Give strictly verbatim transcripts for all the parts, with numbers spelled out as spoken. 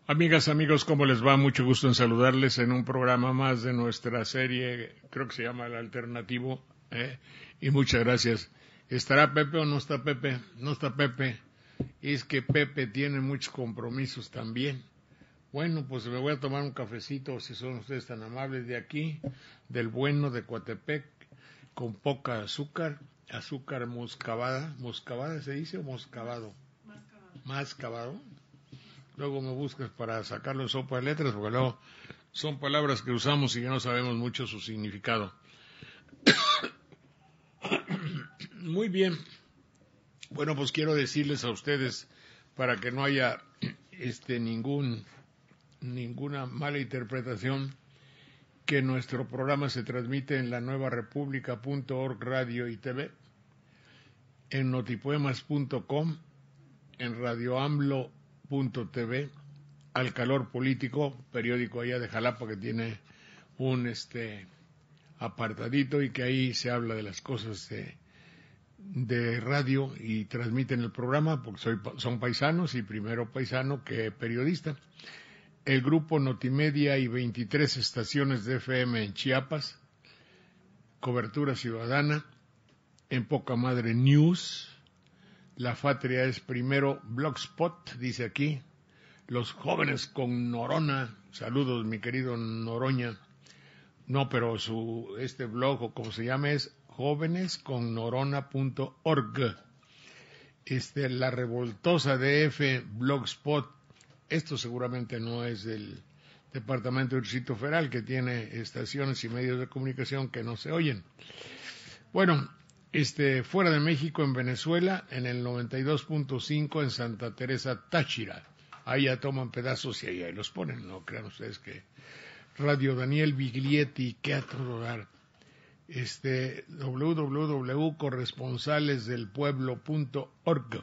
Amigas, amigos, ¿cómo les va? Mucho gusto en saludarles en un programa más de nuestra serie, creo que se llama El Alternativo, ¿eh? Y muchas gracias. ¿Estará Pepe o no está Pepe? No está Pepe. Es que Pepe tiene muchos compromisos también. Bueno, pues me voy a tomar un cafecito, si son ustedes tan amables, de aquí, del bueno de Coatepec, con poca azúcar, azúcar moscabada. ¿Moscabada se dice o moscabado? Mascabado. Mascabado. Luego me buscas para sacarlo en sopa de letras, porque luego son palabras que usamos y que no sabemos mucho su significado. Muy bien. Bueno, pues quiero decirles a ustedes, para que no haya este ningún ninguna mala interpretación, que nuestro programa se transmite en la nueva república punto org radio y T V, en notipoemas punto com, en radio amlo punto t v, Al Calor Político, periódico allá de Jalapa que tiene un este apartadito y que ahí se habla de las cosas de, de radio y transmiten el programa porque soy, son paisanos y primero paisano que periodista. El grupo Notimedia y veintitrés estaciones de F M en Chiapas, cobertura ciudadana, en Poca Madre News. La Patria es primero, Blogspot, dice aquí, los jóvenes con Norona, saludos mi querido Noroña, no, pero su este blog o como se llama es jóvenes con norona punto org, este, la Revoltosa D F, Blogspot, esto seguramente no es del Departamento del Distrito Federal, que tiene estaciones y medios de comunicación que no se oyen. Bueno, Este, fuera de México, en Venezuela, en el noventa y dos punto cinco, en Santa Teresa Táchira. Ahí ya toman pedazos y ahí, ahí los ponen, no crean ustedes que... Radio Daniel Biglietti, que a todo dar. Este, doble u doble u doble u punto corresponsales del pueblo punto org.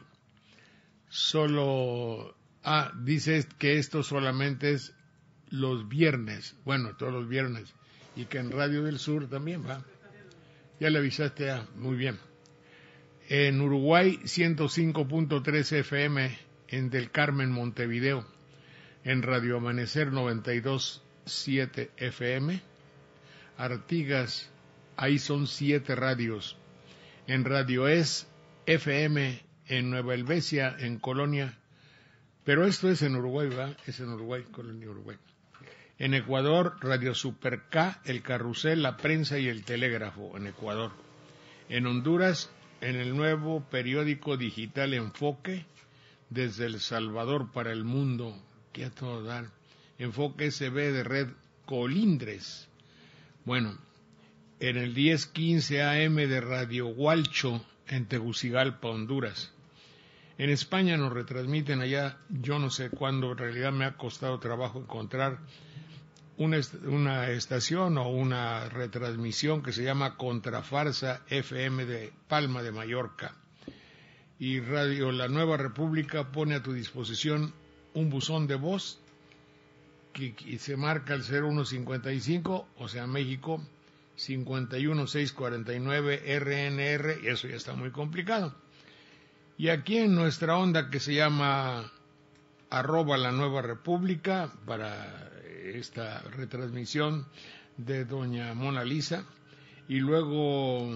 Solo, ah, dice que esto solamente es los viernes, bueno, todos los viernes, y que en Radio del Sur también va. Ya le avisaste, ah, muy bien. En Uruguay, ciento cinco punto tres F M en Del Carmen, Montevideo. En Radio Amanecer, noventa y dos punto siete F M. Artigas, ahí son siete radios. En Radio Es F M en Nueva Helvecia, en Colonia. Pero esto es en Uruguay, ¿verdad? Es en Uruguay, Colonia Uruguay. En Ecuador, Radio Super K, El Carrusel, La Prensa y El Telégrafo, en Ecuador. En Honduras, en el nuevo periódico digital Enfoque, desde El Salvador para el mundo, que a todo dar. Enfoque S B de Red Colindres. Bueno, en el diez quince A M de Radio Hualcho, en Tegucigalpa, Honduras. En España nos retransmiten allá, yo no sé cuándo, en realidad me ha costado trabajo encontrar Una, una estación o una retransmisión que se llama Contrafarsa F M de Palma de Mallorca. Y Radio La Nueva República pone a tu disposición un buzón de voz que, que se marca el cero uno cincuenta y cinco, o sea, México, cincuenta y uno seiscientos cuarenta y nueve R N R, y eso ya está muy complicado. Y aquí en nuestra onda que se llama arroba La Nueva República, para esta retransmisión de doña Mona Lisa, y luego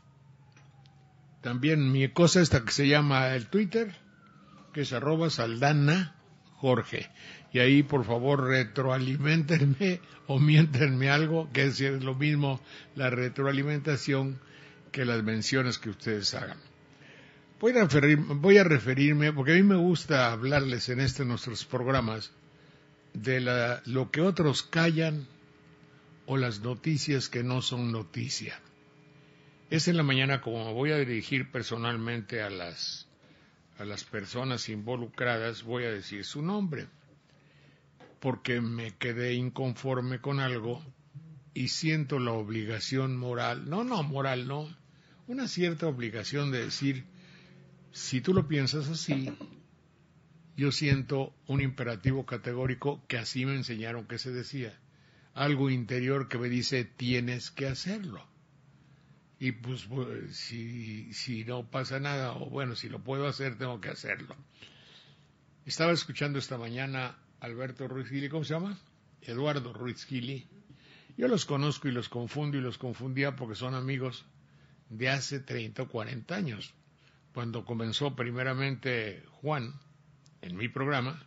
también mi cosa esta que se llama el Twitter, que es arroba Saldana Jorge, y ahí por favor retroalimentenme o miéntenme algo, que es lo mismo la retroalimentación que las menciones que ustedes hagan. Voy a, referir, voy a referirme, porque a mí me gusta hablarles en este nuestros programas de la, lo que otros callan o las noticias que no son noticia. Es en la mañana como me voy a dirigir personalmente a las, a las personas involucradas, voy a decir su nombre, porque me quedé inconforme con algo y siento la obligación moral, no, no, moral no, una cierta obligación de decir, si tú lo piensas así, yo siento un imperativo categórico que así me enseñaron que se decía. Algo interior que me dice, tienes que hacerlo. Y pues, pues si, si no pasa nada, o bueno, si lo puedo hacer, tengo que hacerlo. Estaba escuchando esta mañana Alberto Ruiz Gili, ¿cómo se llama? Eduardo Ruiz Gili. Yo los conozco y los confundo y los confundía porque son amigos de hace treinta o cuarenta años, cuando comenzó primeramente Juan en mi programa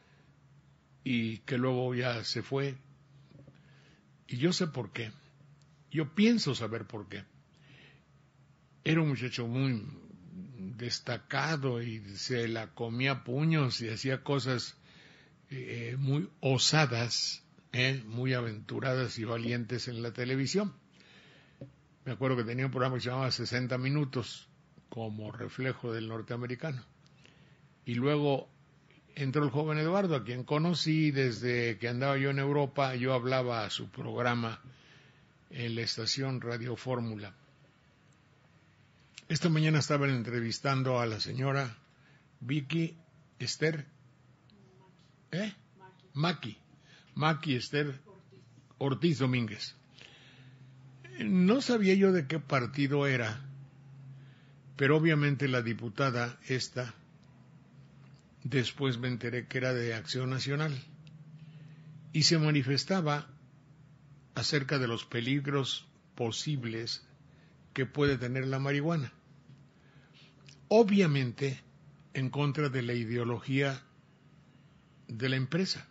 y que luego ya se fue. Y yo sé por qué. Yo pienso saber por qué. Era un muchacho muy destacado y se la comía a puños y hacía cosas eh, muy osadas, eh, muy aventuradas y valientes en la televisión. Me acuerdo que tenía un programa que se llamaba sesenta minutos, como reflejo del norteamericano. Y luego entró el joven Eduardo, a quien conocí desde que andaba yo en Europa. Yo hablaba a su programa en la estación Radio Fórmula. Esta mañana estaban entrevistando a la señora Vicky Esther, ¿eh? Maki, Maki Esther Ortiz Domínguez. No sabía yo de qué partido era, pero obviamente la diputada esta, después me enteré que era de Acción Nacional, y se manifestaba acerca de los peligros posibles que puede tener la marihuana. Obviamente en contra de la ideología de la empresa,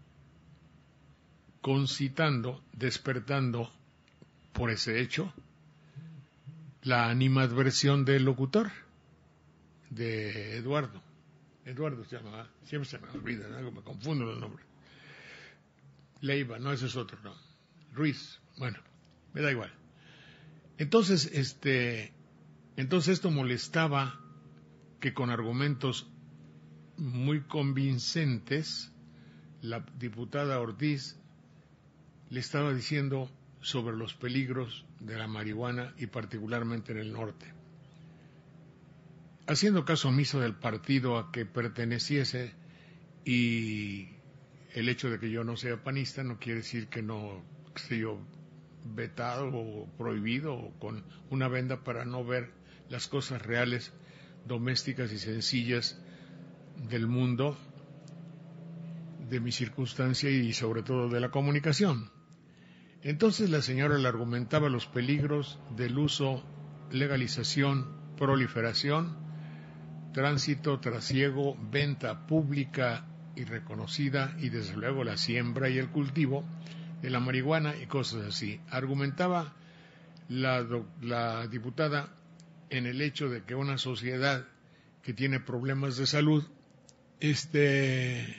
concitando, despertando por ese hecho la animadversión del locutor, de Eduardo. Eduardo se llama, siempre se me olvida, ¿no? Me confundo los nombres. Leiva, no, ese es otro, no. Ruiz, bueno, me da igual. Entonces, este, entonces esto molestaba que con argumentos muy convincentes la diputada Ortiz le estaba diciendo sobre los peligros de la marihuana y particularmente en el norte, haciendo caso omiso del partido a que perteneciese, y el hecho de que yo no sea panista no quiere decir que no esté yo vetado o prohibido o con una venda para no ver las cosas reales, domésticas y sencillas del mundo, de mi circunstancia y sobre todo de la comunicación. Entonces la señora le argumentaba los peligros del uso, legalización, proliferación, tránsito, trasiego, venta pública y reconocida, y desde luego la siembra y el cultivo de la marihuana y cosas así. Argumentaba la, la diputada en el hecho de que una sociedad que tiene problemas de salud, este,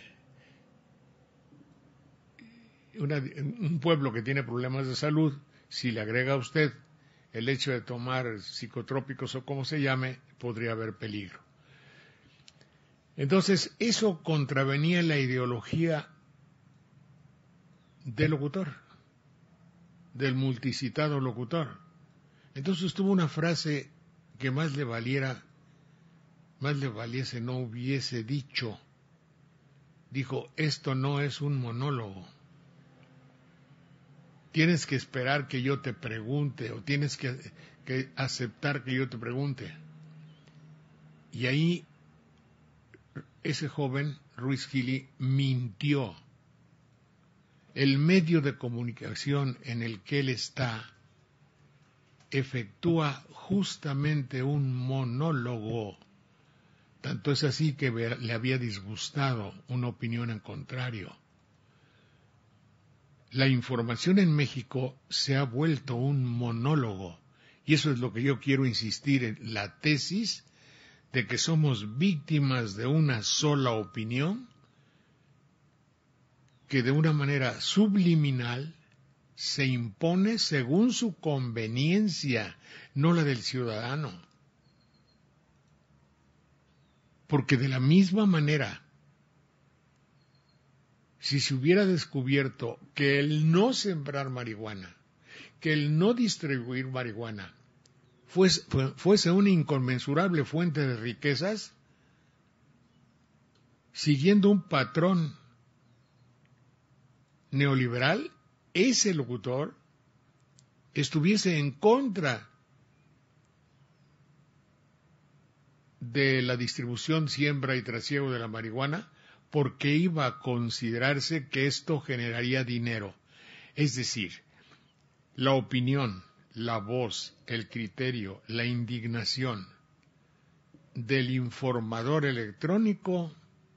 una, un pueblo que tiene problemas de salud, si le agrega a usted el hecho de tomar psicotrópicos o como se llame, podría haber peligro. Entonces, eso contravenía la ideología del locutor, del multicitado locutor. Entonces tuvo una frase que más le valiera, más le valiese no hubiese dicho. Dijo, esto no es un monólogo. Tienes que esperar que yo te pregunte, o tienes que, que aceptar que yo te pregunte. Y ahí ese joven, Ruiz Gili, mintió. El medio de comunicación en el que él está efectúa justamente un monólogo. Tanto es así que le había disgustado una opinión en contrario. La información en México se ha vuelto un monólogo, y eso es lo que yo quiero insistir en la tesis de que somos víctimas de una sola opinión que de una manera subliminal se impone según su conveniencia, no la del ciudadano. Porque de la misma manera, si se hubiera descubierto que el no sembrar marihuana, que el no distribuir marihuana, fuese, fuese una inconmensurable fuente de riquezas, siguiendo un patrón neoliberal, ese locutor estuviese en contra de la distribución, siembra y trasiego de la marihuana, porque iba a considerarse que esto generaría dinero. Es decir, la opinión, la voz, el criterio, la indignación del informador electrónico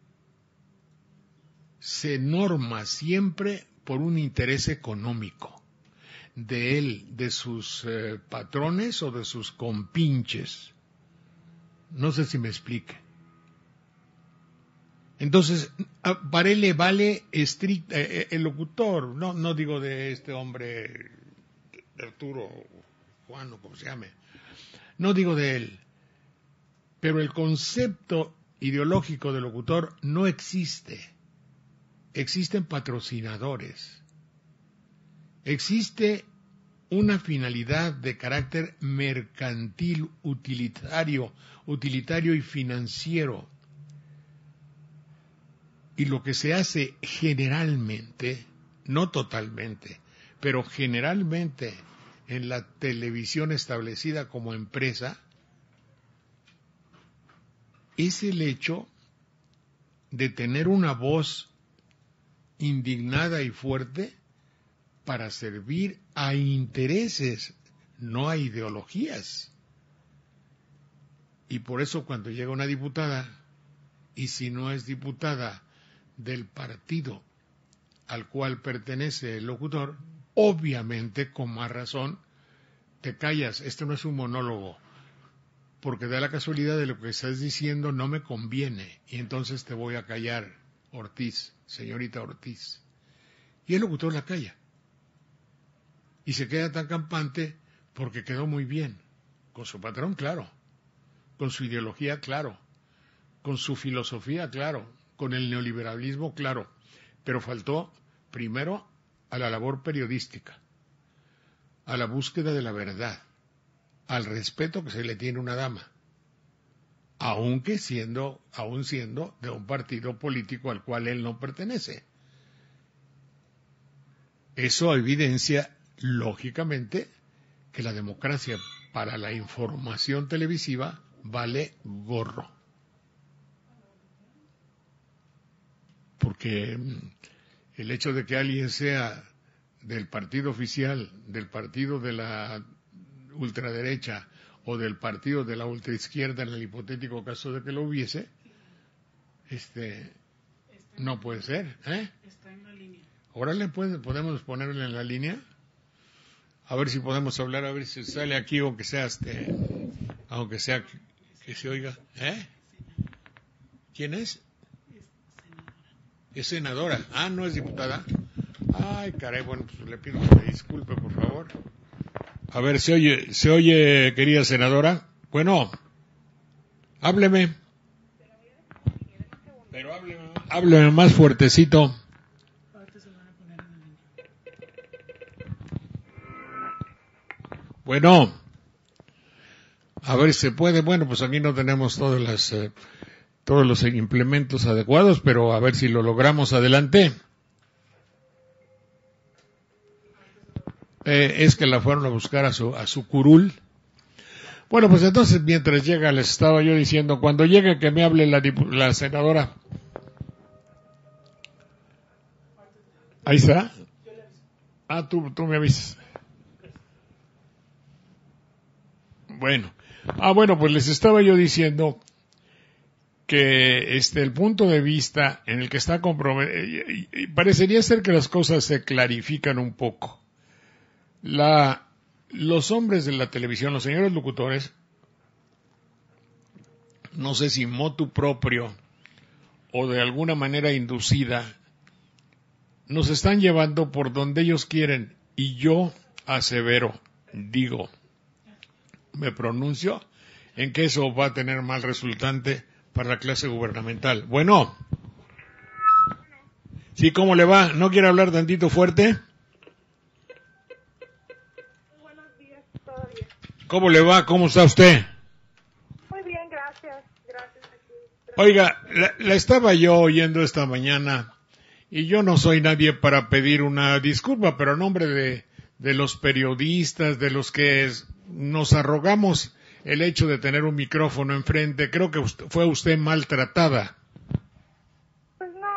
se norma siempre por un interés económico de él, de sus eh, patrones o de sus compinches. No sé si me explique. Entonces, para él le vale estricta, eh, el locutor, no, no digo de este hombre, Arturo, Juan o como se llame, no digo de él, pero el concepto ideológico del locutor no existe. Existen patrocinadores. Existe una finalidad de carácter mercantil, utilitario, utilitario y financiero. Y lo que se hace generalmente, no totalmente, pero generalmente en la televisión establecida como empresa, es el hecho de tener una voz indignada y fuerte para servir a intereses, no a ideologías. Y por eso cuando llega una diputada, y si no es diputada del partido al cual pertenece el locutor, obviamente con más razón te callas. Esto no es un monólogo, porque da la casualidad de lo que estás diciendo no me conviene, y entonces te voy a callar, Ortiz, señorita Ortiz. Y el locutor la calla. Y se queda tan campante porque quedó muy bien. Con su patrón, claro. Con su ideología, claro. Con su filosofía, claro. Con el neoliberalismo, claro. Pero faltó, primero, a la labor periodística, a la búsqueda de la verdad, al respeto que se le tiene a una dama, aunque siendo, aún siendo de un partido político al cual él no pertenece. Eso evidencia, lógicamente, que la democracia para la información televisiva vale gorro. Porque el hecho de que alguien sea del partido oficial, del partido de la ultraderecha o del partido de la ultraizquierda, en el hipotético caso de que lo hubiese, este, no puede ser, ¿eh? Está en la línea. Ahora le puede, podemos ponerle en la línea, a ver si podemos hablar, a ver si sale aquí, aunque sea, este, aunque sea que, que se oiga, ¿eh? ¿Quién es? Es senadora. Ah, no es diputada. Ay, caray, bueno, pues le pido que me disculpe, por favor. A ver, ¿se oye, se oye, querida senadora? Bueno, hábleme. Pero hábleme, hábleme más fuertecito. Bueno, a ver si se puede. Bueno, pues aquí no tenemos todas las, eh, todos los implementos adecuados, pero a ver si lo logramos. Adelante. Eh, es que la fueron a buscar a su, a su curul. Bueno, pues entonces mientras llega les estaba yo diciendo, cuando llegue que me hable la, la senadora. Ahí está. Ah, tú, tú me avisas. Bueno, ah, bueno, pues les estaba yo diciendo que este el punto de vista en el que está comprometido, parecería ser que las cosas se clarifican un poco. La, los hombres de la televisión, los señores locutores, no sé si motu propio o de alguna manera inducida, nos están llevando por donde ellos quieren, y yo asevero, digo, me pronuncio en que eso va a tener mal resultante para la clase gubernamental. Bueno, sí, ¿cómo le va? ¿No quiere hablar tantito fuerte? Buenos días, todavía. ¿Cómo le va? ¿Cómo está usted? Muy bien, gracias. Gracias. Aquí. Gracias. Oiga, la, la estaba yo oyendo esta mañana, y yo no soy nadie para pedir una disculpa, pero en nombre de, de los periodistas, de los que es, nos arrogamos el hecho de tener un micrófono enfrente, creo que usted, fue usted maltratada. Pues no,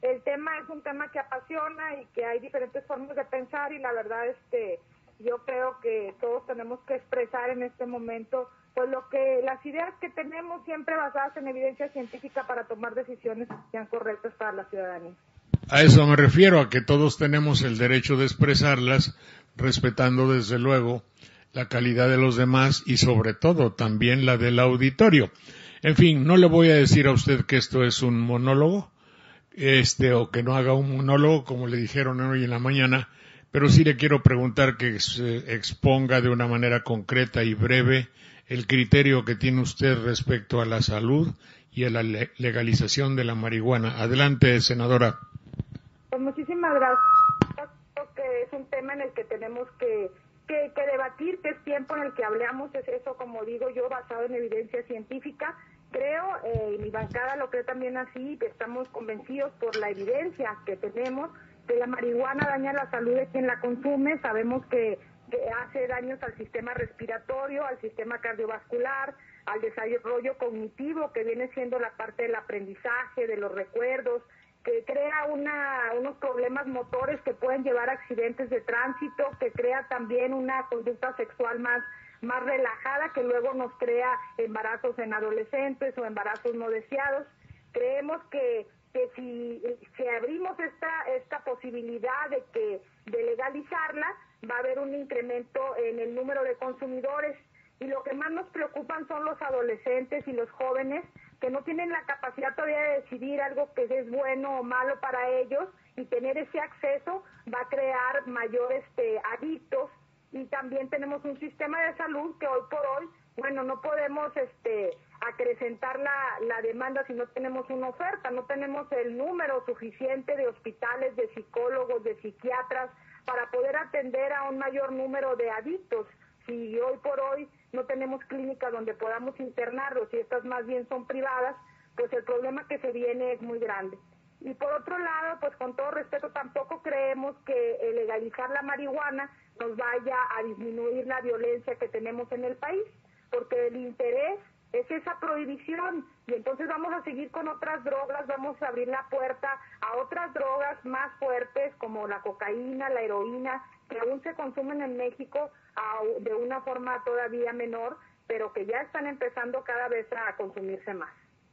el tema es un tema que apasiona y que hay diferentes formas de pensar, y la verdad este yo creo que todos tenemos que expresar en este momento pues lo que las ideas que tenemos, siempre basadas en evidencia científica, para tomar decisiones que sean correctas para la ciudadanía. A eso me refiero, a que todos tenemos el derecho de expresarlas, respetando desde luego la calidad de los demás y sobre todo también la del auditorio. En fin, no le voy a decir a usted que esto es un monólogo, este, o que no haga un monólogo, como le dijeron hoy en la mañana, pero sí le quiero preguntar que se exponga de una manera concreta y breve el criterio que tiene usted respecto a la salud y a la legalización de la marihuana. Adelante, senadora. Pues muchísimas gracias. Creo que es un tema en el que tenemos que, que, que debatir, que es tiempo en el que hablamos, es eso, como digo yo, basado en evidencia científica. Creo, eh, y mi bancada lo cree también así, que estamos convencidos por la evidencia que tenemos, que la marihuana daña la salud de quien la consume. Sabemos que, que hace daños al sistema respiratorio, al sistema cardiovascular, al desarrollo cognitivo, que viene siendo la parte del aprendizaje, de los recuerdos, que crea una, unos problemas motores que pueden llevar a accidentes de tránsito, que crea también una conducta sexual más, más relajada, que luego nos crea embarazos en adolescentes o embarazos no deseados. Creemos que, que si, si abrimos esta, esta posibilidad de, que, de legalizarla, va a haber un incremento en el número de consumidores, y lo que más nos preocupan son los adolescentes y los jóvenes, que no tienen la capacidad todavía de decidir algo que es bueno o malo para ellos, y tener ese acceso va a crear mayores este, adictos. Y también tenemos un sistema de salud que hoy por hoy, bueno, no podemos este acrecentar la, la demanda si no tenemos una oferta, no tenemos el número suficiente de hospitales, de psicólogos, de psiquiatras, para poder atender a un mayor número de adictos. Si hoy por hoy no tenemos clínicas donde podamos internarlos, y estas más bien son privadas, pues el problema que se viene es muy grande. Y por otro lado, pues con todo respeto, tampoco creemos que el legalizar la marihuana nos vaya a disminuir la violencia que tenemos en el país, porque el interés es esa prohibición, y entonces vamos a seguir con otras drogas, vamos a abrir la puerta a otras drogas más fuertes como la cocaína, la heroína, que aún se consumen en México de una forma todavía menor, pero que ya están empezando cada vez a consumirse más.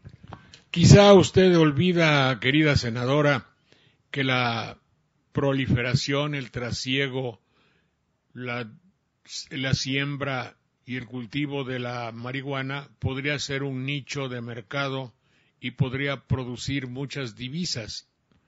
Quizá usted olvida, querida senadora, que la proliferación, el trasiego, la, la siembra y el cultivo de la marihuana podría ser un nicho de mercado y podría producir muchas divisas.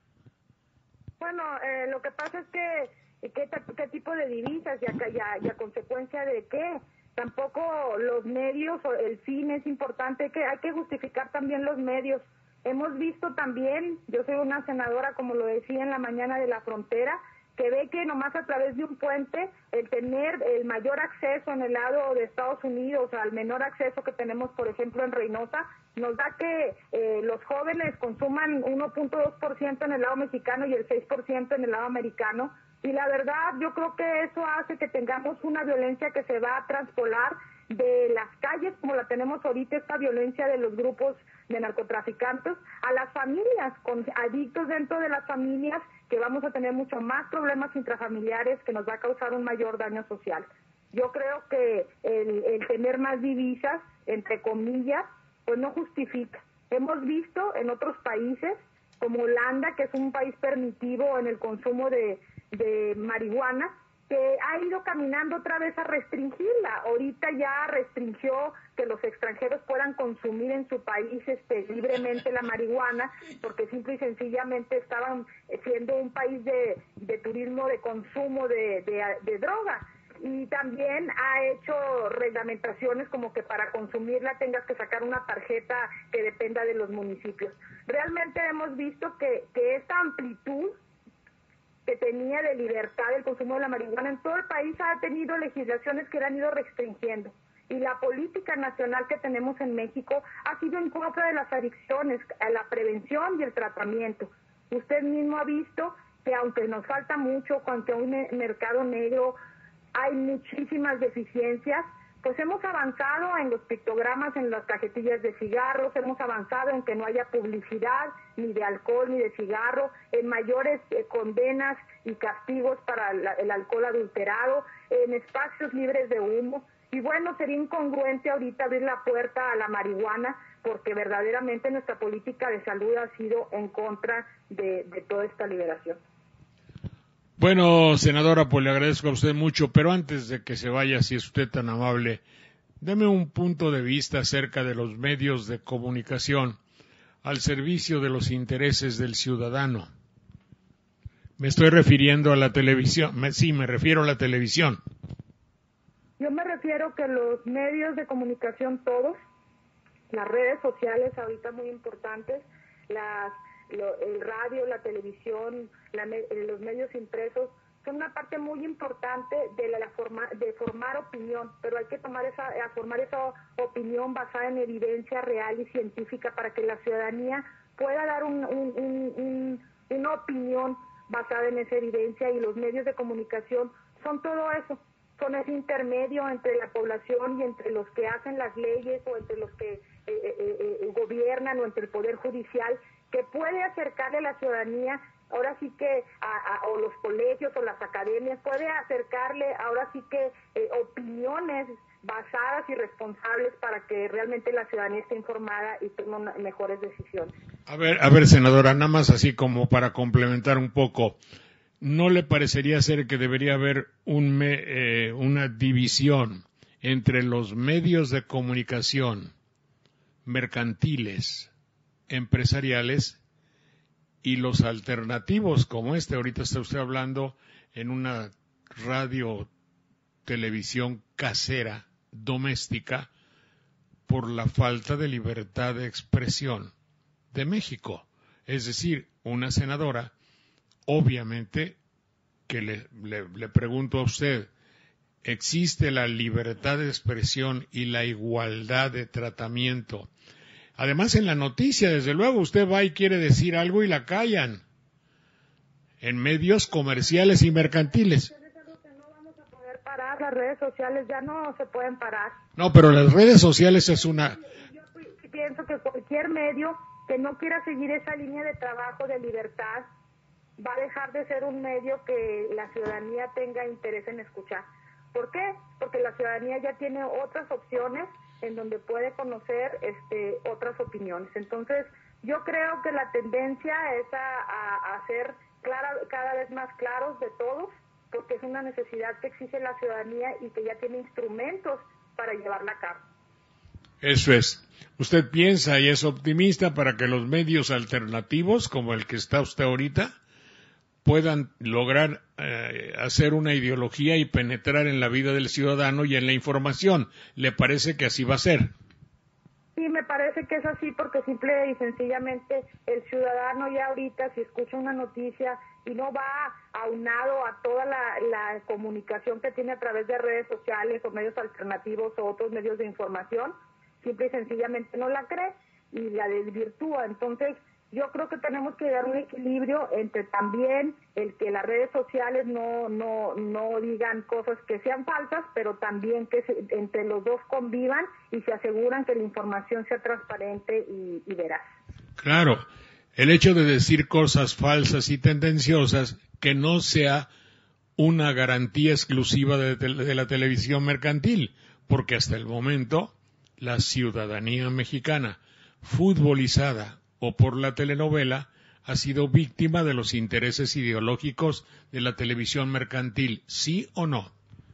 Bueno, eh, lo que pasa es que ¿qué, qué tipo de divisas y a, y, a, y a consecuencia de qué? Tampoco los medios, el fin es importante, que hay que justificar también los medios. Hemos visto también, yo soy una senadora, como lo decía en la mañana, de la frontera, que ve que nomás a través de un puente, el tener el mayor acceso en el lado de Estados Unidos, al menor acceso que tenemos, por ejemplo, en Reynosa, nos da que eh, los jóvenes consuman uno punto dos por ciento en el lado mexicano y el seis por ciento en el lado americano. Y la verdad, yo creo que eso hace que tengamos una violencia que se va a traspolar de las calles, como la tenemos ahorita, esta violencia de los grupos de narcotraficantes, a las familias, con adictos dentro de las familias, que vamos a tener mucho más problemas intrafamiliares, que nos va a causar un mayor daño social. Yo creo que el, el tener más divisas, entre comillas, pues no justifica. Hemos visto en otros países, como Holanda, que es un país permitivo en el consumo de, de marihuana, que ha ido caminando otra vez a restringirla. Ahorita ya restringió que los extranjeros puedan consumir en su país este, libremente la marihuana, porque simple y sencillamente estaban siendo un país de, de turismo, de consumo de, de, de droga. Y también ha hecho reglamentaciones como que para consumirla tengas que sacar una tarjeta que dependa de los municipios. Realmente hemos visto que, que esta amplitud que tenía de libertad el consumo de la marihuana en todo el país ha tenido legislaciones que la han ido restringiendo. Y la política nacional que tenemos en México ha sido en contra de las adicciones, a la prevención y el tratamiento. Usted mismo ha visto que aunque nos falta mucho, aunque hay un mercado negro, hay muchísimas deficiencias, pues hemos avanzado en los pictogramas, en las cajetillas de cigarros, hemos avanzado en que no haya publicidad ni de alcohol ni de cigarro, en mayores eh, condenas y castigos para la, el alcohol adulterado, en espacios libres de humo. Y bueno, sería incongruente ahorita abrir la puerta a la marihuana, porque verdaderamente nuestra política de salud ha sido en contra de, de toda esta liberación. Bueno, senadora, pues le agradezco a usted mucho, pero antes de que se vaya, si es usted tan amable, deme un punto de vista acerca de los medios de comunicación al servicio de los intereses del ciudadano. Me estoy refiriendo a la televisión, me, sí, me refiero a la televisión. Yo me refiero que los medios de comunicación todos, las redes sociales ahorita muy importantes, las Lo, el radio, la televisión, la, los medios impresos, son una parte muy importante de la, la forma, de formar opinión, pero hay que tomar esa, a formar esa opinión basada en evidencia real y científica para que la ciudadanía pueda dar un, un, un, un, una opinión basada en esa evidencia, y los medios de comunicación son todo eso, son ese intermedio entre la población y entre los que hacen las leyes o entre los que eh, eh, eh, gobiernan o entre el Poder Judicial, que puede acercarle a la ciudadanía, ahora sí que, a, a, o los colegios o las academias, puede acercarle ahora sí que eh, opiniones basadas y responsables para que realmente la ciudadanía esté informada y tome una, mejores decisiones. A ver, a ver, senadora, nada más así como para complementar un poco, ¿no le parecería ser que debería haber un me, eh, una división entre los medios de comunicación mercantiles, empresariales y los alternativos como este? Ahorita está usted hablando en una radio, televisión casera, doméstica, por la falta de libertad de expresión de México. Es decir, una senadora, obviamente, que le, le, le pregunto a usted, ¿existe la libertad de expresión y la igualdad de tratamiento? Además, en la noticia, desde luego, usted va y quiere decir algo y la callan. En medios comerciales y mercantiles. Es algo que no vamos a poder parar, las redes sociales ya no se pueden parar. No, pero las redes sociales es una... Yo pienso que cualquier medio que no quiera seguir esa línea de trabajo de libertad va a dejar de ser un medio que la ciudadanía tenga interés en escuchar. ¿Por qué? Porque la ciudadanía ya tiene otras opciones en donde puede conocer este, otras opiniones. Entonces, yo creo que la tendencia es a, a, a ser clara, cada vez más claros de todos, porque es una necesidad que exige la ciudadanía y que ya tiene instrumentos para llevarla a cabo. Eso es. ¿Usted piensa y es optimista para que los medios alternativos, como el que está usted ahorita, puedan lograr eh, hacer una ideología y penetrar en la vida del ciudadano y en la información? ¿Le parece que así va a ser? Sí, me parece que es así, porque simple y sencillamente el ciudadano ya ahorita, si escucha una noticia y no va aunado a toda la, la comunicación que tiene a través de redes sociales o medios alternativos o otros medios de información, simple y sencillamente no la cree y la desvirtúa. Entonces, yo creo que tenemos que dar un equilibrio entre también el que las redes sociales no no no digan cosas que sean falsas, pero también que se, entre los dos convivan y se aseguran que la información sea transparente y, y veraz. Claro, el hecho de decir cosas falsas y tendenciosas que no sea una garantía exclusiva de, de la televisión mercantil, porque hasta el momento la ciudadanía mexicana futbolizada o por la telenovela ha sido víctima de los intereses ideológicos de la televisión mercantil, ¿sí o no?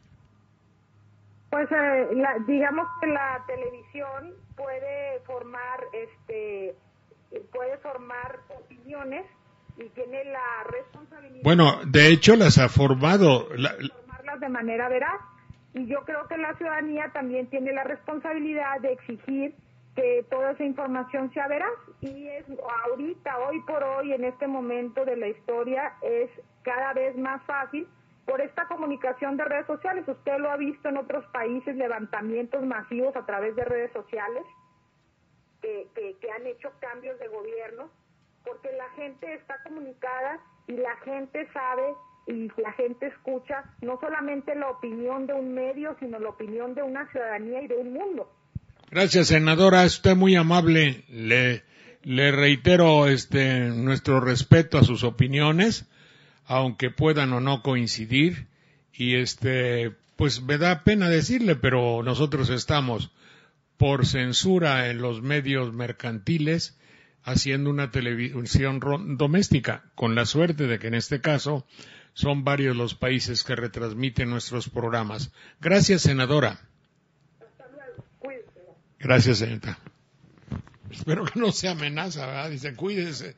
Pues eh, la, digamos que la televisión puede formar este puede formar opiniones y tiene la responsabilidad. Bueno, de hecho las ha formado. La, de formarlas de manera veraz, y yo creo que la ciudadanía también tiene la responsabilidad de exigir que toda esa información sea veraz, y es ahorita, hoy por hoy, en este momento de la historia, es cada vez más fácil por esta comunicación de redes sociales. Usted lo ha visto en otros países, levantamientos masivos a través de redes sociales que, que, que han hecho cambios de gobierno, porque la gente está comunicada y la gente sabe y la gente escucha no solamente la opinión de un medio, sino la opinión de una ciudadanía y de un mundo. Gracias, senadora, usted muy amable. Le, le reitero este nuestro respeto a sus opiniones, aunque puedan o no coincidir, y este pues me da pena decirle, pero nosotros estamos por censura en los medios mercantiles haciendo una televisión doméstica, con la suerte de que en este caso son varios los países que retransmiten nuestros programas. Gracias, senadora. Hasta luego. Cuídese. Gracias, señorita. Espero que no sea amenaza, ¿verdad? Dice, cuídese.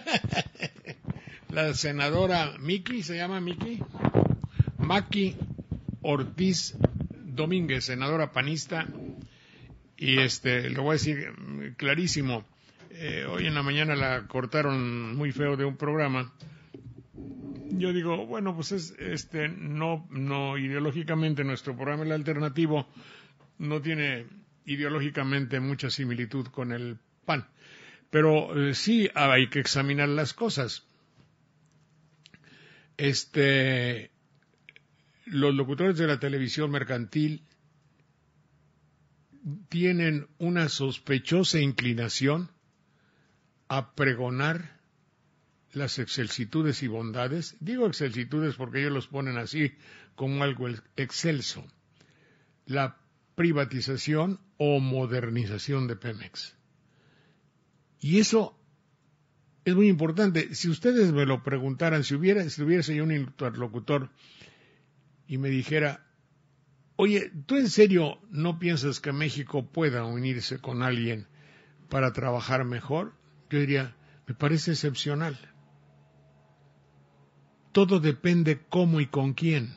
La senadora Miki, ¿se llama Miki? Maki Ortiz Domínguez, senadora panista. Y este, le voy a decir clarísimo, eh, hoy en la mañana la cortaron muy feo de un programa. Yo digo, bueno, pues es, este, no, no, ideológicamente nuestro programa El Alternativo no tiene ideológicamente mucha similitud con el P A N, pero eh, sí hay que examinar las cosas. Este, los locutores de la televisión mercantil tienen una sospechosa inclinación a pregonar las excelsitudes y bondades. Digo excelsitudes porque ellos los ponen así como algo excelso. La privatización o modernización de Pemex. Y eso es muy importante. Si ustedes me lo preguntaran, si hubiera, si hubiese un interlocutor y me dijera, oye, ¿tú en serio no piensas que México pueda unirse con alguien para trabajar mejor? Yo diría, me parece excepcional. Todo depende cómo y con quién.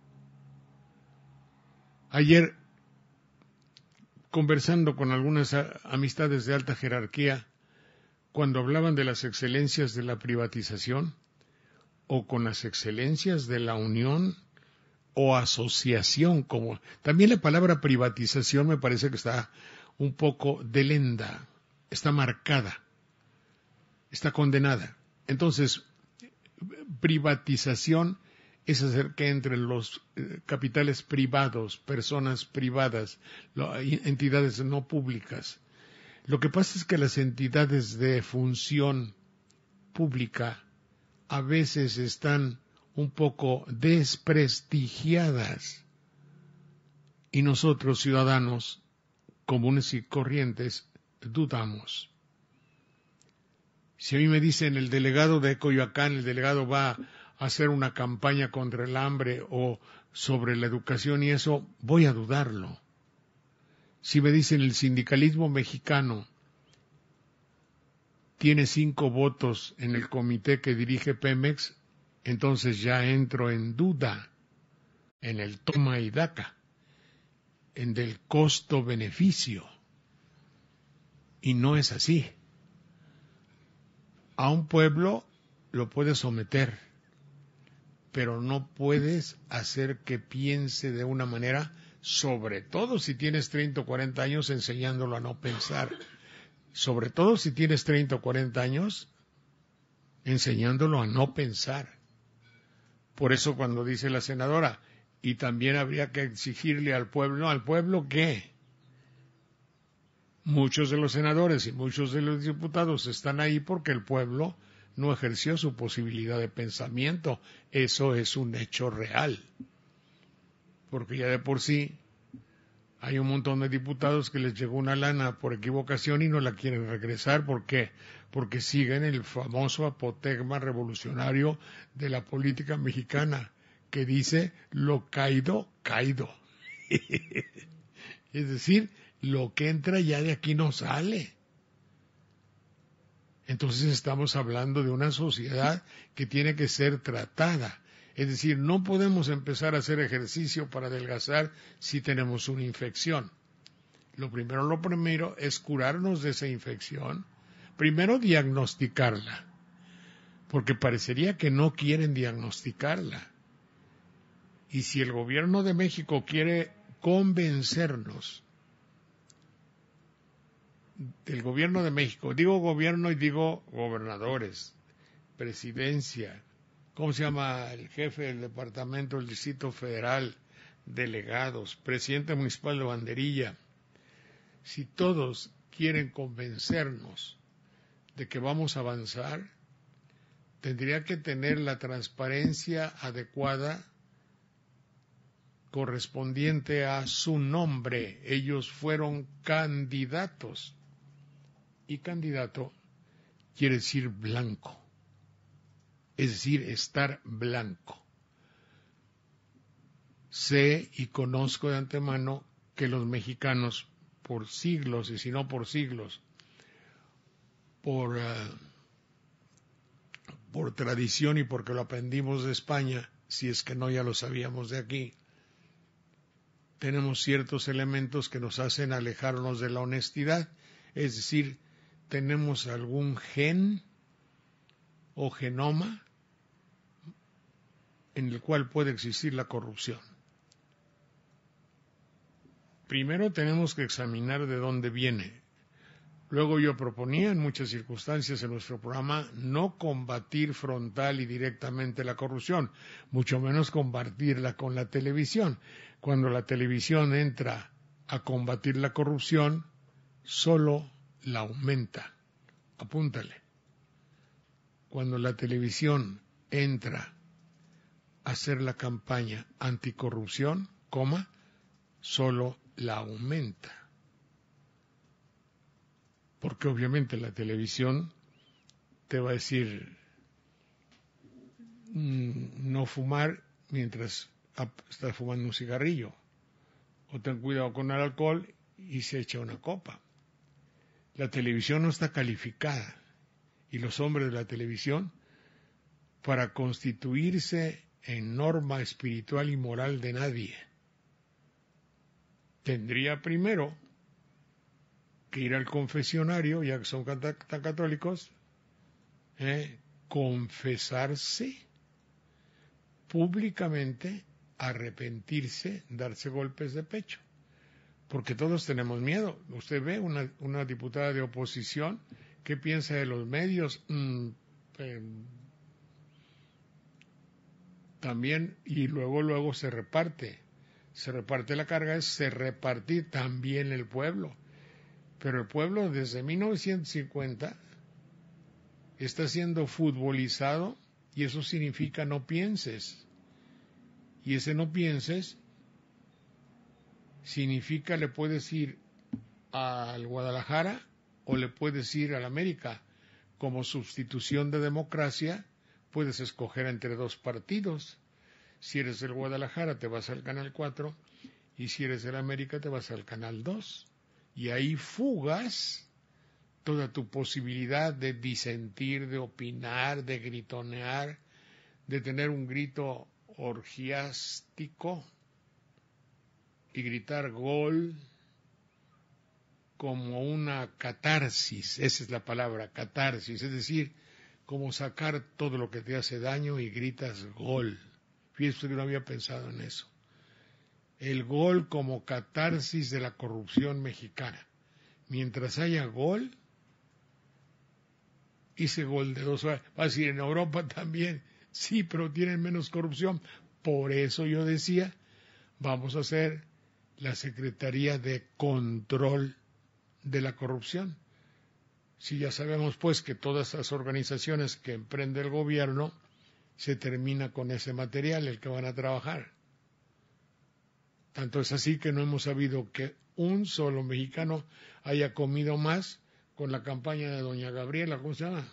Ayer, conversando con algunas amistades de alta jerarquía, cuando hablaban de las excelencias de la privatización, o con las excelencias de la unión o asociación, como también la palabra privatización me parece que está un poco delenda, está marcada, está condenada. Entonces, privatización es hacer que entre los eh, capitales privados, personas privadas, lo, entidades no públicas. Lo que pasa es que las entidades de función pública a veces están un poco desprestigiadas y nosotros, ciudadanos comunes y corrientes, dudamos. Si a mí me dicen el delegado de Coyoacán, el delegado va a hacer una campaña contra el hambre o sobre la educación y eso, voy a dudarlo. Si me dicen el sindicalismo mexicano tiene cinco votos en el comité que dirige Pemex, entonces ya entro en duda en el toma y daca, en del costo-beneficio. Y no es así. A un pueblo lo puedes someter, pero no puedes hacer que piense de una manera, sobre todo si tienes treinta o cuarenta años enseñándolo a no pensar. Sobre todo si tienes treinta o cuarenta años enseñándolo a no pensar. Por eso cuando dice la senadora, y también habría que exigirle al pueblo, ¿no? ¿Al pueblo qué? Muchos de los senadores y muchos de los diputados están ahí porque el pueblo no ejerció su posibilidad de pensamiento. Eso es un hecho real. Porque ya de por sí hay un montón de diputados que les llegó una lana por equivocación y no la quieren regresar. ¿Por qué? Porque siguen el famoso apotegma revolucionario de la política mexicana que dice lo caído, caído. Es decir, lo que entra ya de aquí no sale. Entonces estamos hablando de una sociedad que tiene que ser tratada. Es decir, no podemos empezar a hacer ejercicio para adelgazar si tenemos una infección. Lo primero, lo primero es curarnos de esa infección. Primero diagnosticarla, porque parecería que no quieren diagnosticarla. Y si el gobierno de México quiere convencernos, del gobierno de México, digo gobierno y digo gobernadores, presidencia, ¿cómo se llama el jefe del departamento del Distrito Federal? Delegados, presidente municipal de Banderilla. Si todos quieren convencernos de que vamos a avanzar, tendría que tener la transparencia adecuada correspondiente a su nombre. Ellos fueron candidatos. Y candidato quiere decir blanco. Es decir, estar blanco. Sé y conozco de antemano que los mexicanos, por siglos, y si no por siglos, por, uh, por tradición y porque lo aprendimos de España, si es que no ya lo sabíamos de aquí, tenemos ciertos elementos que nos hacen alejarnos de la honestidad, es decir, tenemos algún gen o genoma en el cual puede existir la corrupción. Primero tenemos que examinar de dónde viene. Luego yo proponía en muchas circunstancias en nuestro programa no combatir frontal y directamente la corrupción, mucho menos combatirla con la televisión. Cuando la televisión entra a combatir la corrupción, solo la aumenta. Apúntale. Cuando la televisión entra a hacer la campaña anticorrupción, coma, solo la aumenta. Porque obviamente la televisión te va a decir mmm, no fumar mientras estás fumando un cigarrillo, o ten cuidado con el alcohol y se echa una copa. La televisión no está calificada, y los hombres de la televisión, para constituirse en norma espiritual y moral de nadie, tendría primero que ir al confesionario, ya que son tan católicos, eh, confesarse públicamente, arrepentirse, darse golpes de pecho, porque todos tenemos miedo. Usted ve una, una diputada de oposición, ¿qué piensa de los medios? Mm, eh, también, y luego, luego se reparte, se reparte la carga, es se repartir también el pueblo. Pero el pueblo desde mil novecientos cincuenta está siendo futbolizado, y eso significa no pienses. Y ese no pienses significa le puedes ir al Guadalajara o le puedes ir al América. Como sustitución de democracia puedes escoger entre dos partidos. Si eres del Guadalajara te vas al Canal cuatro, y si eres del América te vas al Canal dos. Y ahí fugas toda tu posibilidad de disentir, de opinar, de gritonear, de tener un grito orgiástico y gritar gol como una catarsis. Esa es la palabra, catarsis, es decir, como sacar todo lo que te hace daño y gritas gol. Fíjese que no había pensado en eso. El gol como catarsis de la corrupción mexicana. Mientras haya gol, hice gol de dos horas. Va a decir, en Europa también, sí, pero tienen menos corrupción. Por eso yo decía, vamos a hacer la Secretaría de Control de la Corrupción. Si ya sabemos pues que todas las organizaciones que emprende el gobierno, se termina con ese material, el que van a trabajar. Tanto es así que no hemos sabido que un solo mexicano haya comido más con la campaña de doña Gabriela, ¿cómo se llama?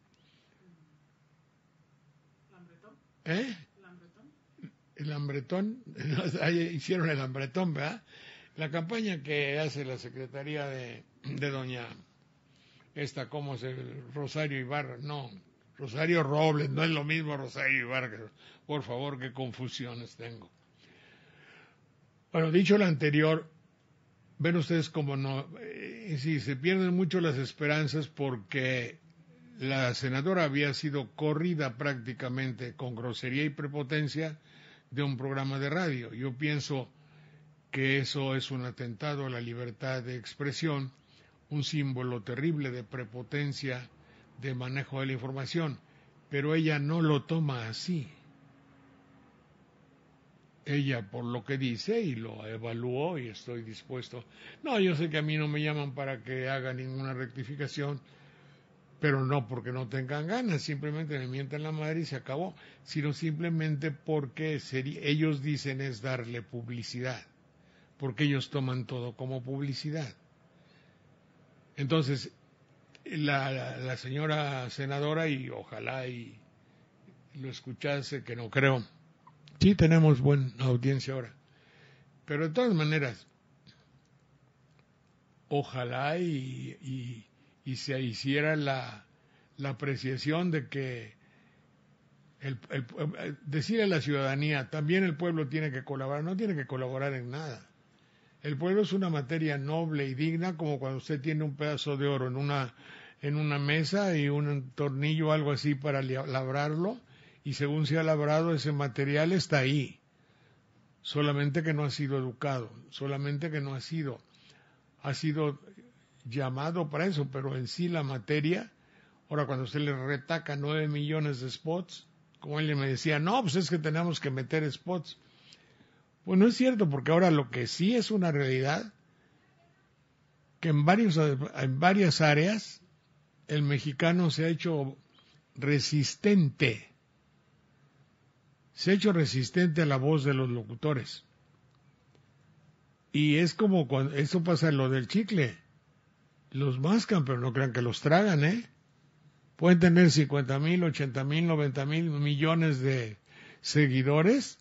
¿Lambretón? ¿Eh? ¿Lambretón? El hambretón, hicieron el hambretón, ¿verdad? La campaña que hace la Secretaría de, de doña, esta, ¿cómo se Rosario Ibarra? No, Rosario Robles, no es lo mismo Rosario Ibarra, por favor, qué confusiones tengo. Bueno, dicho lo anterior, ven ustedes cómo no, eh, sí, se pierden mucho las esperanzas porque la senadora había sido corrida prácticamente con grosería y prepotencia de un programa de radio. Yo pienso que eso es un atentado a la libertad de expresión, un símbolo terrible de prepotencia, de manejo de la información. pero ella no lo toma así. Ella, por lo que dice, y lo evaluó, y estoy dispuesto. No, yo sé que a mí no me llaman para que haga ninguna rectificación, pero no porque no tengan ganas, simplemente me mientan la madre y se acabó, sino simplemente porque sería, ellos dicen es darle publicidad, porque ellos toman todo como publicidad. Entonces, la, la, la señora senadora, y ojalá y lo escuchase, que no creo, sí tenemos buena audiencia ahora, pero de todas maneras, ojalá y, y, y se hiciera la, la apreciación de que el, el, el, decirle a la ciudadanía, también el pueblo tiene que colaborar, no tiene que colaborar en nada. El pueblo es una materia noble y digna, como cuando usted tiene un pedazo de oro en una, en una mesa y un tornillo o algo así para labrarlo, y según se ha labrado ese material está ahí, solamente que no ha sido educado, solamente que no ha sido, ha sido llamado para eso, pero en sí la materia, ahora cuando usted le retaca nueve millones de spots, como él me decía, no, pues es que tenemos que meter spots. Pues no es cierto, porque ahora lo que sí es una realidad, que en, varios, en varias áreas el mexicano se ha hecho resistente, se ha hecho resistente a la voz de los locutores. Y es como cuando, eso pasa en lo del chicle, los mascan, pero no crean que los tragan, ¿eh? Pueden tener cincuenta mil, ochenta mil, noventa mil millones de seguidores,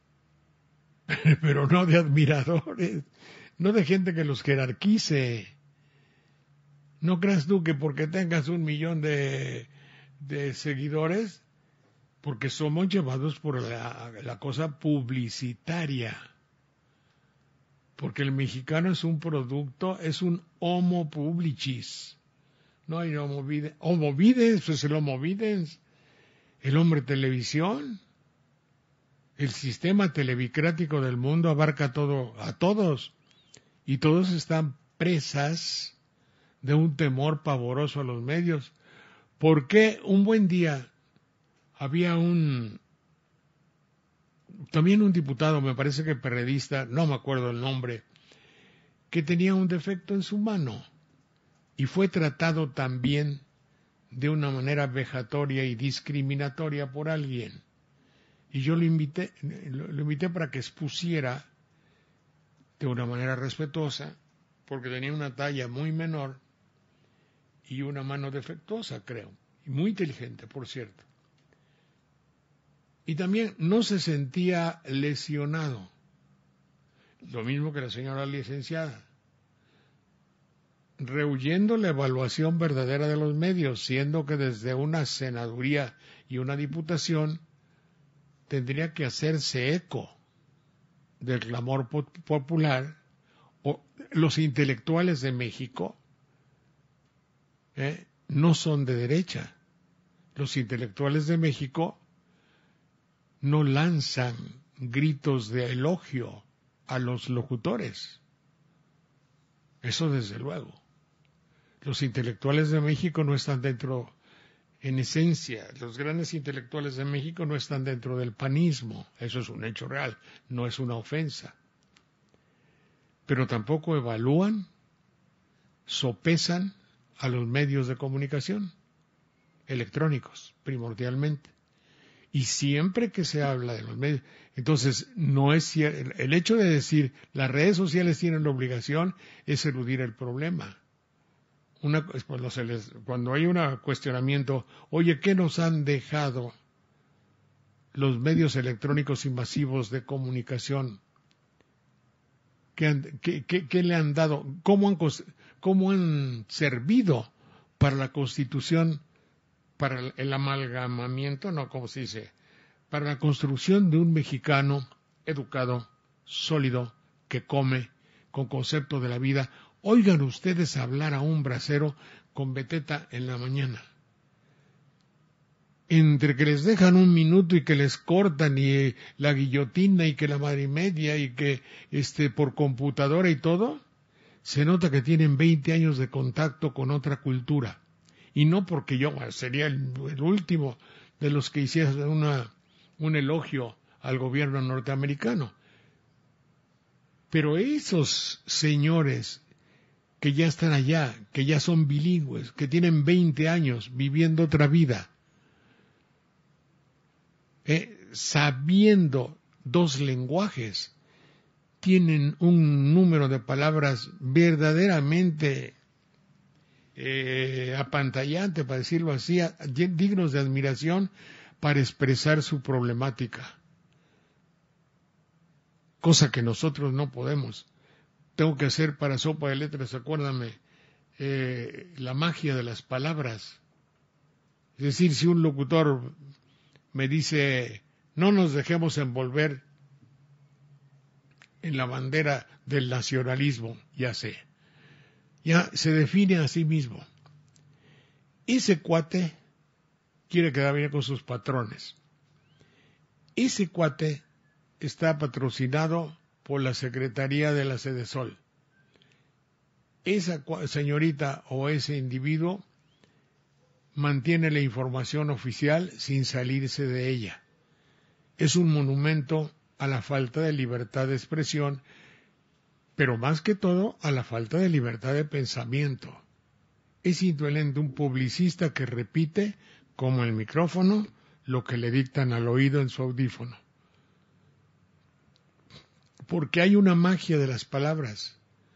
pero no de admiradores, no de gente que los jerarquice. No creas tú que porque tengas un millón de, de seguidores, porque somos llevados por la, la cosa publicitaria. Porque el mexicano es un producto, es un homo publicis. No hay homo videns. Homo videns, pues el homo videns, el hombre televisión. El sistema televicrático del mundo abarca todo, a todos, y todos están presas de un temor pavoroso a los medios. ¿Por qué un buen día había un, también un diputado, me parece que perredista, no me acuerdo el nombre, que tenía un defecto en su mano y fue tratado también de una manera vejatoria y discriminatoria por alguien? Y yo lo invité, lo invité para que expusiera de una manera respetuosa, porque tenía una talla muy menor y una mano defectuosa, creo, y muy inteligente, por cierto. Y también no se sentía lesionado, lo mismo que la señora licenciada, rehuyendo la evaluación verdadera de los medios, siendo que desde una senaduría y una diputación tendría que hacerse eco del clamor popular. O los intelectuales de México ¿eh? no son de derecha. Los intelectuales de México no lanzan gritos de elogio a los locutores. Eso desde luego. Los intelectuales de México no están dentro. En esencia, los grandes intelectuales de México no están dentro del panismo, eso es un hecho real, no es una ofensa. Pero tampoco evalúan, sopesan a los medios de comunicación, electrónicos, primordialmente. Y siempre que se habla de los medios, entonces no es cierto, el hecho de decir las redes sociales tienen la obligación es eludir el problema. Una, cuando, se les, cuando hay un cuestionamiento, oye, ¿qué nos han dejado los medios electrónicos y masivos de comunicación? ¿Qué, han, qué, qué, qué le han dado? ¿Cómo han, cómo han servido para la constitución, para el, el amalgamamiento, no, ¿cómo se dice? Para la construcción de un mexicano educado, sólido, que come, con concepto de la vida? Oigan ustedes hablar a un bracero con beteta en la mañana. Entre que les dejan un minuto y que les cortan y la guillotina y que la madre y media y que este por computadora y todo, se nota que tienen veinte años de contacto con otra cultura. Y no porque yo sería el, el último, de los que hicieron una, un elogio al gobierno norteamericano. Pero esos señores que ya están allá, que ya son bilingües, que tienen veinte años viviendo otra vida, eh, sabiendo dos lenguajes, tienen un número de palabras verdaderamente eh, apantallante, para decirlo así, dignos de admiración para expresar su problemática. Cosa que nosotros no podemos. Tengo que hacer para sopa de letras, acuérdame, eh, la magia de las palabras. Es decir, si un locutor me dice, no nos dejemos envolver en la bandera del nacionalismo, ya sé, ya se define a sí mismo. Ese cuate quiere quedar bien con sus patrones. Ese cuate está patrocinado por la Secretaría de la Sedesol. Esa señorita o ese individuo mantiene la información oficial sin salirse de ella. Es un monumento a la falta de libertad de expresión, pero más que todo a la falta de libertad de pensamiento. Es indolente un publicista que repite, como el micrófono, lo que le dictan al oído en su audífono. Porque hay una magia de las palabras.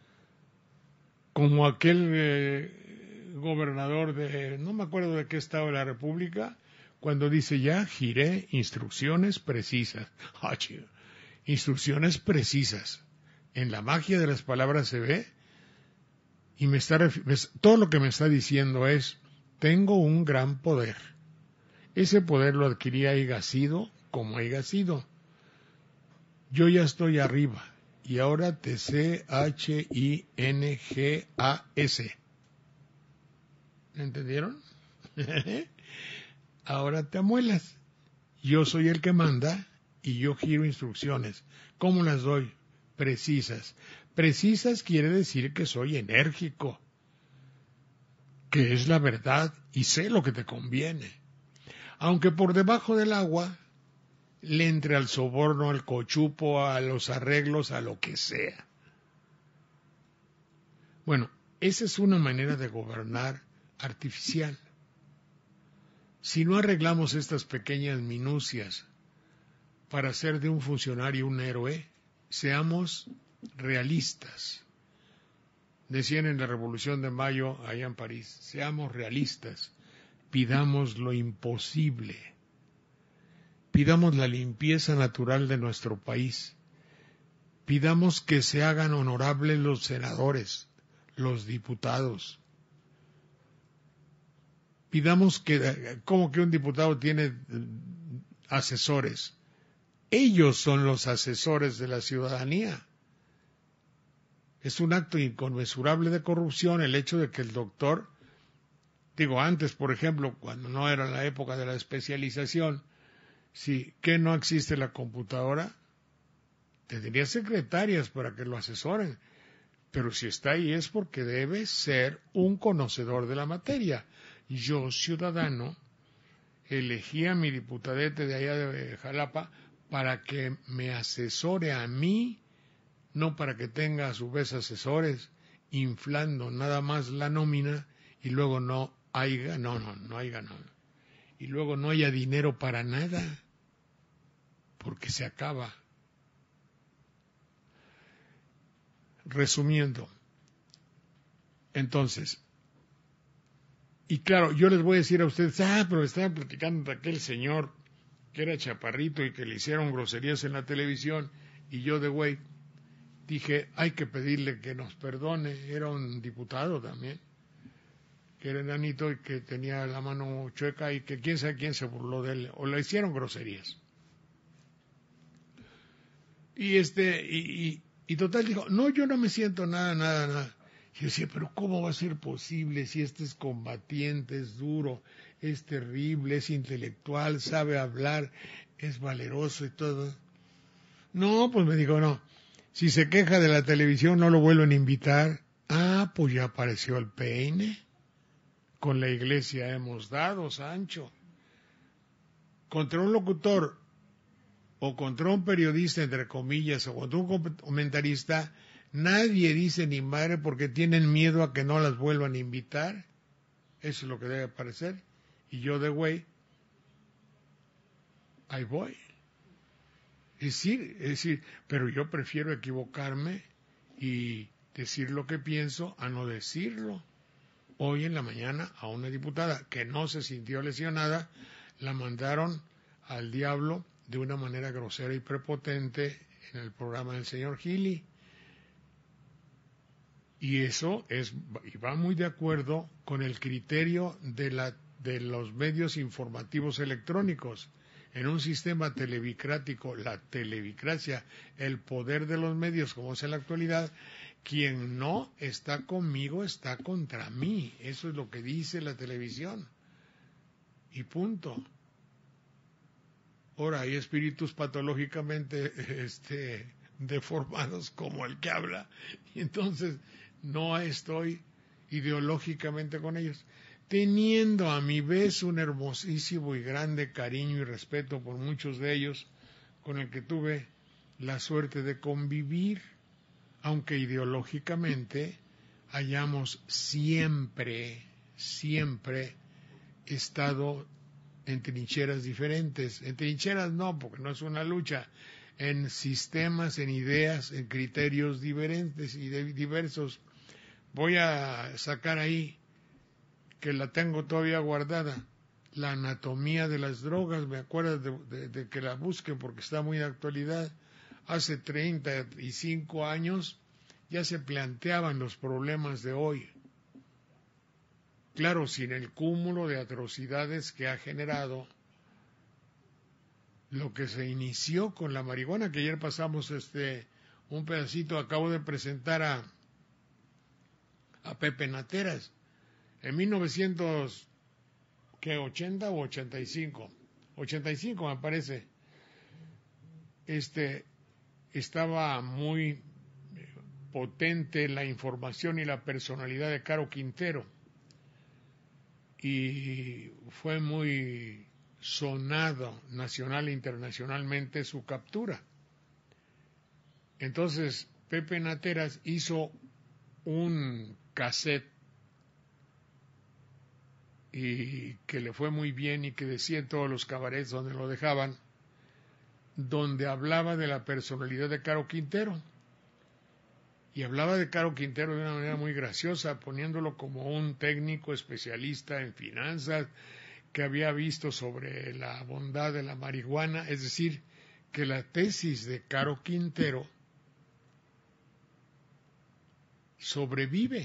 Como aquel eh, gobernador de, no me acuerdo de qué estado de la República, cuando dice ya giré instrucciones precisas. Ah, chido. Instrucciones precisas. En la magia de las palabras se ve, y me está, me, todo lo que me está diciendo es, tengo un gran poder. Ese poder lo adquirí haya sido como haya sido. Yo ya estoy arriba, y ahora te C H I N G A S. ¿Entendieron? Ahora te amuelas. Yo soy el que manda, y yo giro instrucciones. ¿Cómo las doy? Precisas. Precisas quiere decir que soy enérgico, que es la verdad, y sé lo que te conviene. Aunque por debajo del agua le entre al soborno, al cochupo, a los arreglos, a lo que sea. Bueno, esa es una manera de gobernar artificial. Si no arreglamos estas pequeñas minucias para hacer de un funcionario un héroe, seamos realistas. Decían en la Revolución de Mayo, allá en París, seamos realistas, pidamos lo imposible. Pidamos la limpieza natural de nuestro país. Pidamos que se hagan honorables los senadores, los diputados. Pidamos que, como que un diputado tiene asesores. Ellos son los asesores de la ciudadanía. Es un acto inconmensurable de corrupción el hecho de que el doctor, digo antes, por ejemplo, cuando no era la época de la especialización, si que no existe la computadora, tendría secretarias para que lo asesoren, pero si está ahí es porque debe ser un conocedor de la materia. Yo, ciudadano, elegí a mi diputadete de allá de Jalapa para que me asesore a mí, no para que tenga a su vez asesores inflando nada más la nómina y luego no haya, no, no, no haya, no. Y luego no haya dinero para nada, porque se acaba. Resumiendo, entonces, y claro, yo les voy a decir a ustedes, ah, pero estaban platicando de aquel señor que era chaparrito y que le hicieron groserías en la televisión, y yo de güey dije, hay que pedirle que nos perdone, era un diputado también, que era enanito y que tenía la mano chueca y que quién sabe quién se burló de él, o le hicieron groserías. Y este, y, y, y total dijo, no, yo no me siento nada, nada, nada. Y yo decía, pero ¿cómo va a ser posible si este es combatiente, es duro, es terrible, es intelectual, sabe hablar, es valeroso y todo? No, pues me dijo, no, si se queja de la televisión no lo vuelven a invitar. Ah, pues ya apareció el peine. Con la iglesia hemos dado, Sancho. contra un locutor o contra un periodista, entre comillas, o contra un comentarista, nadie dice ni madre porque tienen miedo a que no las vuelvan a invitar. Eso es lo que debe parecer. Y yo de güey, ahí voy. Es decir, es decir, pero yo prefiero equivocarme y decir lo que pienso a no decirlo. Hoy en la mañana a una diputada que no se sintió lesionada, la mandaron al diablo de una manera grosera y prepotente en el programa del señor Gili. Y eso es, y va muy de acuerdo con el criterio de, la, de los medios informativos electrónicos. En un sistema televicrático, la televicracia, el poder de los medios como es en la actualidad, quien no está conmigo está contra mí. Eso es lo que dice la televisión. Y punto. Ahora, hay espíritus patológicamente este, deformados como el que habla. Y entonces no estoy ideológicamente con ellos. Teniendo a mi vez un hermosísimo y grande cariño y respeto por muchos de ellos, con el que tuve la suerte de convivir, aunque ideológicamente hayamos siempre, siempre estado en trincheras diferentes. En trincheras no, porque no es una lucha, en sistemas, en ideas, en criterios diferentes y diversos. Voy a sacar ahí, que la tengo todavía guardada, la anatomía de las drogas. Me acuerdo de, de, de que la busquen porque está muy de actualidad. Hace treinta y cinco años ya se planteaban los problemas de hoy. Claro, sin el cúmulo de atrocidades que ha generado lo que se inició con la marihuana, que ayer pasamos este un pedacito. Acabo de presentar a, a Pepe Nateras. En mil novecientos ochenta o ochenta y cinco, ochenta y cinco me parece, este, estaba muy potente la información y la personalidad de Caro Quintero, y fue muy sonado nacional e internacionalmente su captura. Entonces Pepe Nateras hizo un cassette y que le fue muy bien y que decía en todos los cabarets donde lo dejaban, donde hablaba de la personalidad de Caro Quintero. Y hablaba de Caro Quintero de una manera muy graciosa, poniéndolo como un técnico especialista en finanzas que había visto sobre la bondad de la marihuana. Es decir, que la tesis de Caro Quintero sobrevive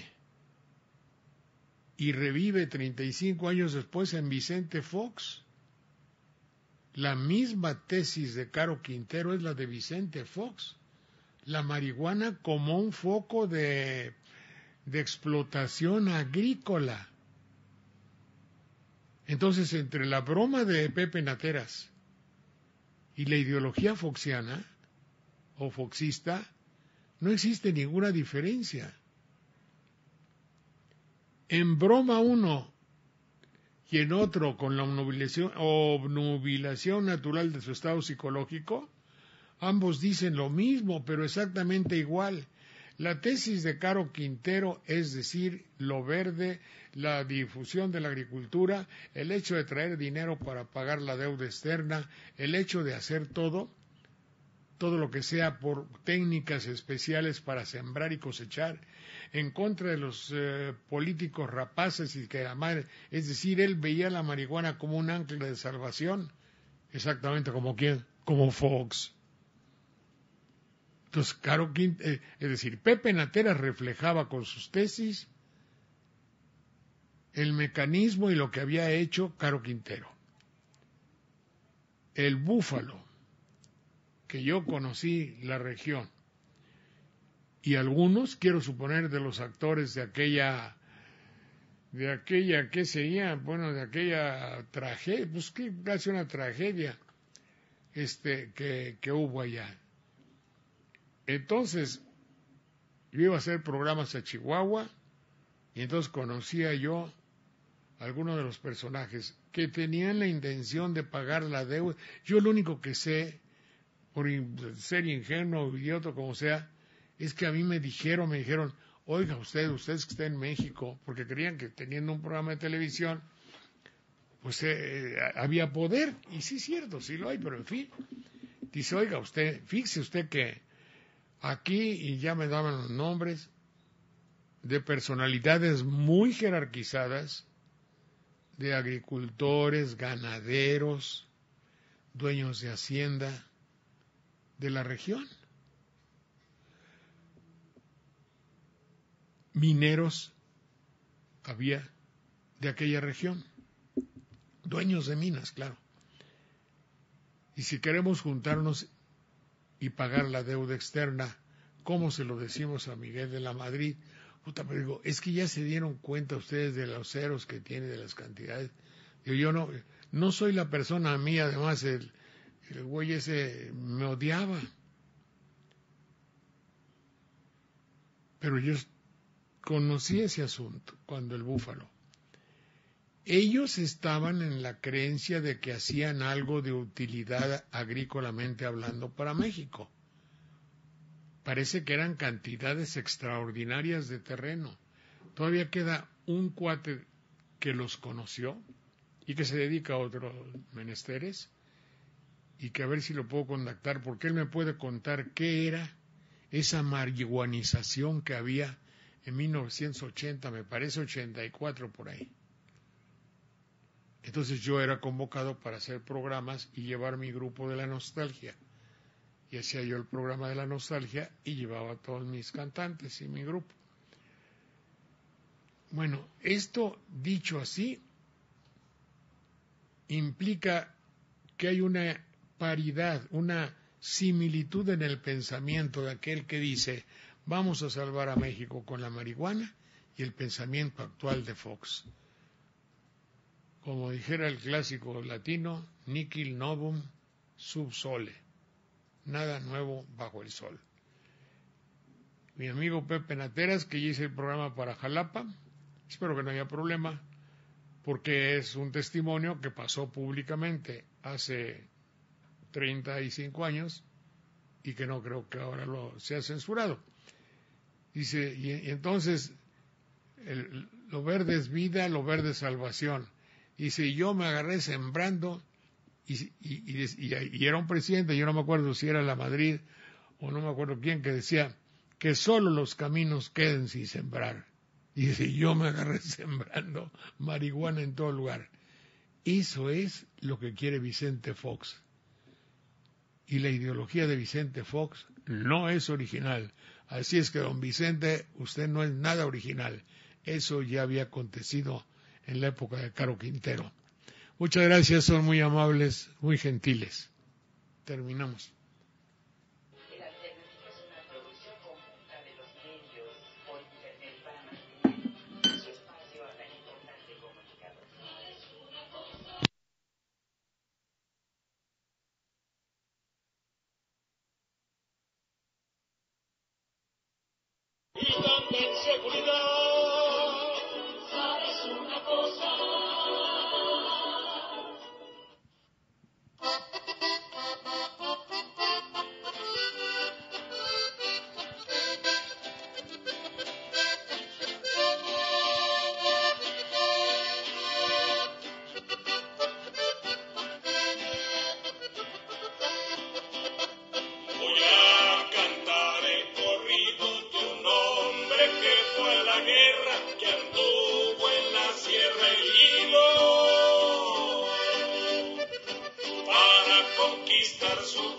y revive treinta y cinco años después en Vicente Fox. La misma tesis de Caro Quintero es la de Vicente Fox. La marihuana como un foco de, de explotación agrícola. Entonces, entre la broma de Pepe Nateras y la ideología foxiana o foxista, no existe ninguna diferencia. En broma uno y en otro con la obnubilación, obnubilación natural de su estado psicológico, ambos dicen lo mismo, pero exactamente igual. La tesis de Caro Quintero, es decir, lo verde, la difusión de la agricultura, el hecho de traer dinero para pagar la deuda externa, el hecho de hacer todo, todo lo que sea por técnicas especiales para sembrar y cosechar, en contra de los eh, políticos rapaces y que la madre, es decir, él veía la marihuana como un ancla de salvación, exactamente como quién, como Fox. Entonces, Caro Quintero, eh, es decir, Pepe Nateras reflejaba con sus tesis el mecanismo y lo que había hecho Caro Quintero. El Búfalo, que yo conocí la región, y algunos, quiero suponer, de los actores de aquella, de aquella, ¿qué sería? Bueno, de aquella tragedia, pues que casi una tragedia, este, que, que hubo allá. Entonces, yo iba a hacer programas a Chihuahua, y entonces conocía yo algunos de los personajes que tenían la intención de pagar la deuda. Yo lo único que sé, por ser ingenuo, idiota, como sea, es que a mí me dijeron, me dijeron, oiga usted, ustedes que están en México, porque creían que teniendo un programa de televisión, pues eh, había poder, y sí es cierto, sí lo hay, pero en fin, dice, oiga usted, fíjese usted que aquí, y ya me daban los nombres, de personalidades muy jerarquizadas, de agricultores, ganaderos, dueños de hacienda de la región, mineros había de aquella región, dueños de minas, claro. Y si queremos juntarnos y pagar la deuda externa, ¿cómo se lo decimos a Miguel de la Madrid? Puta, pero digo, es que ya se dieron cuenta ustedes de los ceros que tiene, de las cantidades. Digo, yo no, no soy la persona a mí, además el, el güey ese me odiaba. Pero yo conocí ese asunto cuando el Búfalo. Ellos estaban en la creencia de que hacían algo de utilidad agrícolamente hablando para México. Parece que eran cantidades extraordinarias de terreno. Todavía queda un cuate que los conoció y que se dedica a otros menesteres y que a ver si lo puedo contactar porque él me puede contar qué era esa marihuanización que había en mil novecientos ochenta, me parece ochenta y cuatro por ahí. Entonces yo era convocado para hacer programas y llevar mi grupo de la nostalgia. Y hacía yo el programa de la nostalgia y llevaba a todos mis cantantes y mi grupo. Bueno, esto dicho así implica que hay una paridad, una similitud en el pensamiento de aquel que dice vamos a salvar a México con la marihuana y el pensamiento actual de Fox. Como dijera el clásico latino, nihil novum sub sole. Nada nuevo bajo el sol. Mi amigo Pepe Nateras, que ya hice el programa para Jalapa, espero que no haya problema, porque es un testimonio que pasó públicamente hace treinta y cinco años y que no creo que ahora lo sea censurado. Dice, y, y entonces, el, lo verde es vida, lo verde es salvación. Dice, yo me agarré sembrando. Y, y, y, y era un presidente, yo no me acuerdo si era la Madrid o no me acuerdo quién, que decía que solo los caminos queden sin sembrar. Y dice, yo me agarré sembrando marihuana en todo lugar. Eso es lo que quiere Vicente Fox. Y la ideología de Vicente Fox no es original. Así es que, don Vicente, usted no es nada original. Eso ya había acontecido en la época de Caro Quintero. Muchas gracias, son muy amables, muy gentiles. Terminamos. El Alternativa es una producción conjunta de los medios por internet para mantener su espacio a tan importante comunicador. Y también seguridad. ¿Sabes una cosa? Voy a cantar el corrido de un hombre que fue a la guerra, que anduvo en la sierra y hilo para conquistar su